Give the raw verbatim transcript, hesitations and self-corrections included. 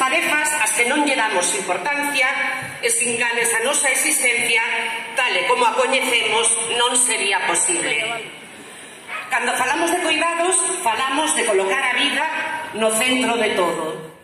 tarefas ás que non lle damos importancia e sin cales a nosa existencia, tal e como a coñecemos, non sería posible. Cando falamos de coidados, falamos de colocar a vida no centro de todo.